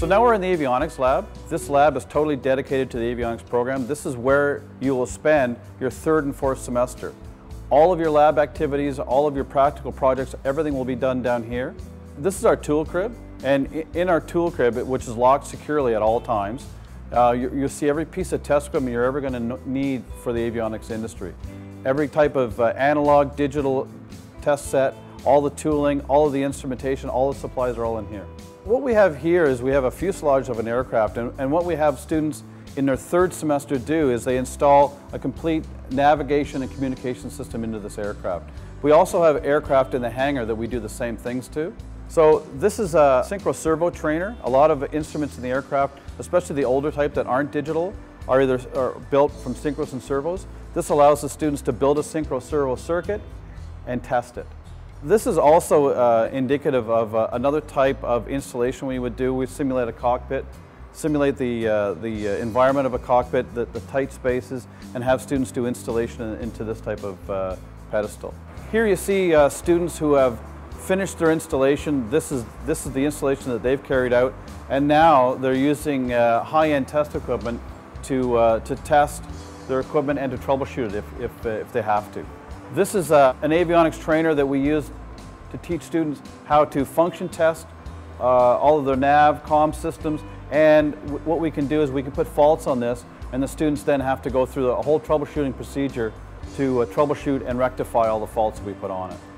So now we're in the Avionics Lab. This lab is totally dedicated to the avionics program. This is where you will spend your third and fourth semester. All of your lab activities, all of your practical projects, everything will be done down here. This is our tool crib, and in our tool crib, which is locked securely at all times, you'll see every piece of test equipment you're ever going to need for the avionics industry. Every type of analog, digital test set, all the tooling, all of the instrumentation, all the supplies are all in here. What we have here is we have a fuselage of an aircraft, and what we have students in their third semester do is they install a complete navigation and communication system into this aircraft. We also have aircraft in the hangar that we do the same things to. So this is a Synchro Servo trainer. A lot of instruments in the aircraft, especially the older type that aren't digital, are either built from synchros and servos. This allows the students to build a synchro servo circuit and test it. This is also indicative of another type of installation we would do. We simulate a cockpit, simulate the environment of a cockpit, the tight spaces, and have students do installation into this type of pedestal. Here you see students who have finished their installation. This is the installation that they've carried out, and now they're using high-end test equipment to test their equipment and to troubleshoot it if they have to. This is an avionics trainer that we use to teach students how to function test all of their nav, comm systems, and what we can do is we can put faults on this, and the students then have to go through a whole troubleshooting procedure to troubleshoot and rectify all the faults we put on it.